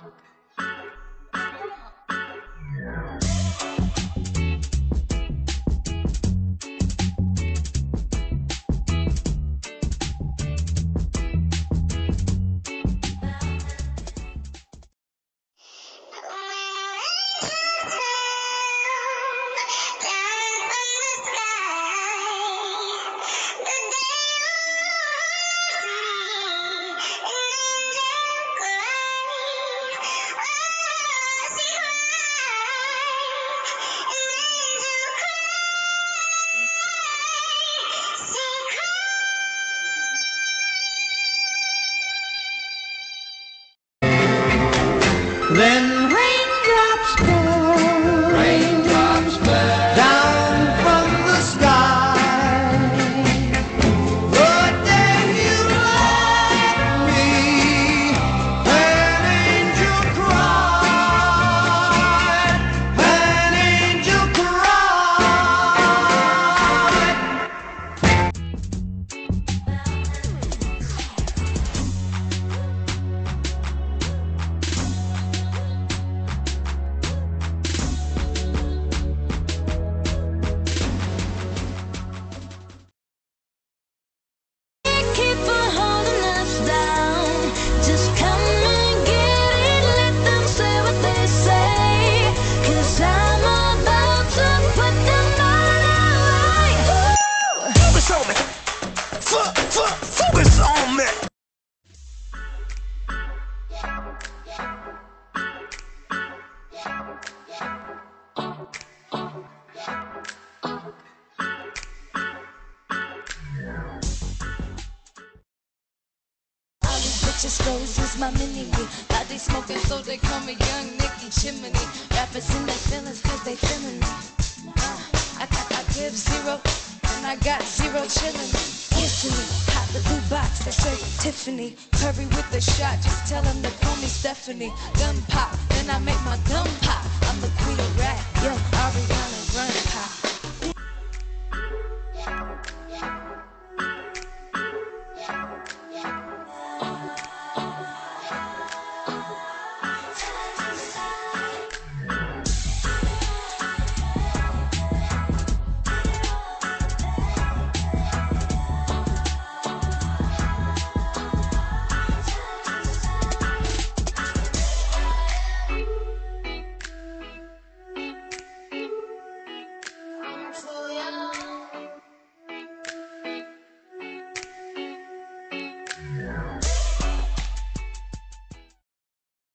Then raindrops fell down from the sky. The day you left me, an angel cried, an angel cried. Focus on me. Bitches rose is my mini-me. Body smoking so they call me Young Nicky Chimney. Rappers in their feelings cause they feeling me. I give zero and I got zero chillin'. Instantly, hot the blue box that say Tiffany. Curry with the shot, just tell them to call me Stephanie. Gun pop, then I make my gun pop. I'm the queen of rap, yeah, Ariana.